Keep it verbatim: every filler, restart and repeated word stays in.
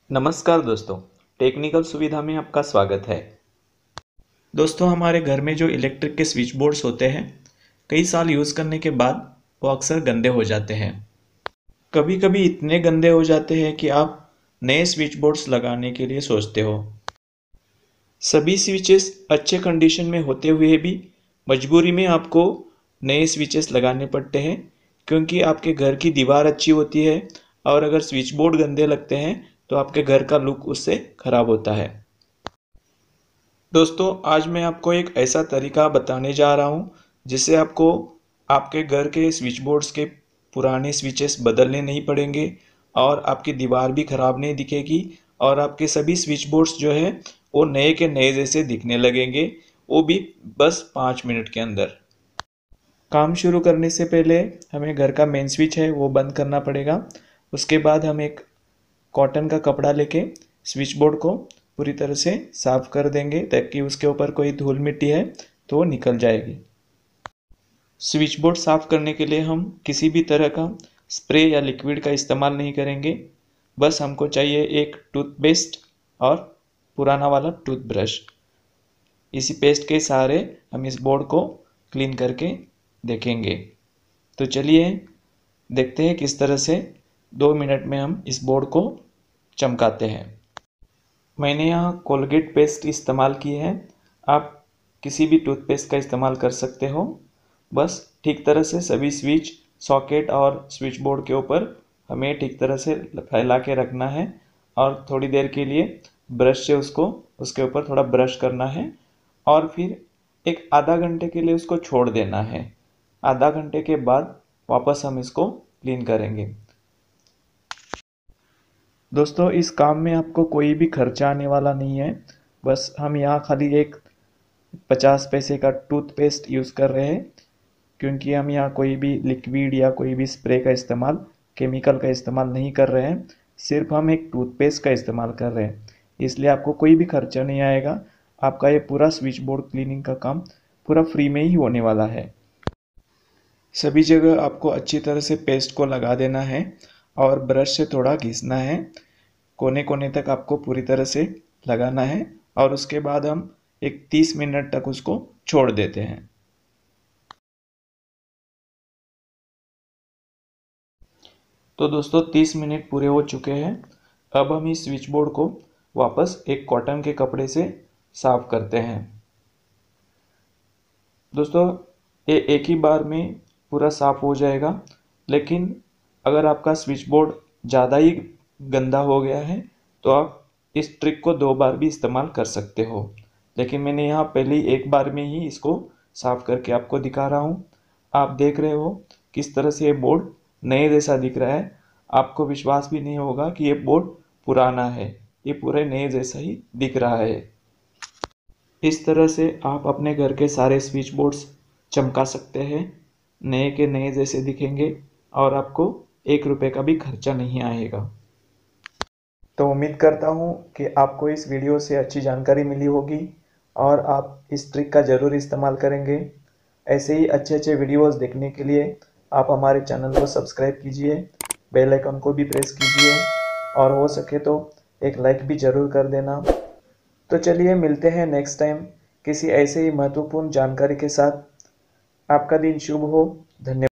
नमस्कार दोस्तों, टेक्निकल सुविधा में आपका स्वागत है। दोस्तों, हमारे घर में जो इलेक्ट्रिक के स्विच बोर्ड्स होते हैं, कई साल यूज़ करने के बाद वो अक्सर गंदे हो जाते हैं। कभी कभी इतने गंदे हो जाते हैं कि आप नए स्विच बोर्ड्स लगाने के लिए सोचते हो। सभी स्विचेस अच्छे कंडीशन में होते हुए भी मजबूरी में आपको नए स्विचेस लगाने पड़ते हैं, क्योंकि आपके घर की दीवार अच्छी होती है और अगर स्विच बोर्ड गंदे लगते हैं तो आपके घर का लुक उससे खराब होता है। दोस्तों, आज मैं आपको एक ऐसा तरीका बताने जा रहा हूँ जिससे आपको आपके घर के स्विच बोर्ड्स के पुराने स्विचेस बदलने नहीं पड़ेंगे और आपकी दीवार भी खराब नहीं दिखेगी और आपके सभी स्विच बोर्ड्स जो है वो नए के नए जैसे दिखने लगेंगे, वो भी बस पाँच मिनट के अंदर। काम शुरू करने से पहले हमें घर का मेन स्विच है वो बंद करना पड़ेगा। उसके बाद हम एक कॉटन का कपड़ा लेके स्विच बोर्ड को पूरी तरह से साफ कर देंगे ताकि उसके ऊपर कोई धूल मिट्टी है तो वो निकल जाएगी। स्विच बोर्ड साफ करने के लिए हम किसी भी तरह का स्प्रे या लिक्विड का इस्तेमाल नहीं करेंगे। बस हमको चाहिए एक टूथपेस्ट और पुराना वाला टूथब्रश। इसी पेस्ट के सहारे हम इस बोर्ड को क्लीन करके देखेंगे। तो चलिए देखते हैं किस तरह से दो मिनट में हम इस बोर्ड को चमकाते हैं। मैंने यहाँ कोलगेट पेस्ट इस्तेमाल की है, आप किसी भी टूथपेस्ट का इस्तेमाल कर सकते हो। बस ठीक तरह से सभी स्विच, सॉकेट और स्विच बोर्ड के ऊपर हमें ठीक तरह से फैला के रखना है और थोड़ी देर के लिए ब्रश से उसको उसके ऊपर थोड़ा ब्रश करना है और फिर एक आधा घंटे के लिए उसको छोड़ देना है। आधा घंटे के बाद वापस हम इसको क्लीन करेंगे। दोस्तों, इस काम में आपको कोई भी खर्चा आने वाला नहीं है। बस हम यहाँ खाली एक पचास पैसे का टूथपेस्ट यूज़ कर रहे हैं, क्योंकि हम यहाँ कोई भी लिक्विड या कोई भी स्प्रे का इस्तेमाल, केमिकल का इस्तेमाल नहीं कर रहे हैं। सिर्फ हम एक टूथपेस्ट का इस्तेमाल कर रहे हैं, इसलिए आपको कोई भी खर्चा नहीं आएगा। आपका ये पूरा स्विच बोर्ड क्लीनिंग का काम पूरा फ्री में ही होने वाला है। सभी जगह आपको अच्छी तरह से पेस्ट को लगा देना है और ब्रश से थोड़ा घिसना है। कोने कोने तक आपको पूरी तरह से लगाना है और उसके बाद हम एक तीस मिनट तक उसको छोड़ देते हैं। तो दोस्तों, तीस मिनट पूरे हो चुके हैं। अब हम इस स्विच बोर्ड को वापस एक कॉटन के कपड़े से साफ करते हैं। दोस्तों, ये एक ही बार में पूरा साफ हो जाएगा, लेकिन अगर आपका स्विच बोर्ड ज़्यादा ही गंदा हो गया है तो आप इस ट्रिक को दो बार भी इस्तेमाल कर सकते हो। लेकिन मैंने यहाँ पहले ही एक बार में ही इसको साफ करके आपको दिखा रहा हूँ। आप देख रहे हो किस तरह से ये बोर्ड नए जैसा दिख रहा है। आपको विश्वास भी नहीं होगा कि ये बोर्ड पुराना है, ये पूरे नए जैसा ही दिख रहा है। इस तरह से आप अपने घर के सारे स्विच बोर्ड्स चमका सकते हैं, नए के नए जैसे दिखेंगे और आपको एक रुपये का भी खर्चा नहीं आएगा। तो उम्मीद करता हूँ कि आपको इस वीडियो से अच्छी जानकारी मिली होगी और आप इस ट्रिक का ज़रूर इस्तेमाल करेंगे। ऐसे ही अच्छे अच्छे वीडियोस देखने के लिए आप हमारे चैनल को सब्सक्राइब कीजिए, बेल आइकन को भी प्रेस कीजिए और हो सके तो एक लाइक भी ज़रूर कर देना। तो चलिए मिलते हैं नेक्स्ट टाइम किसी ऐसे ही महत्वपूर्ण जानकारी के साथ। आपका दिन शुभ हो। धन्यवाद।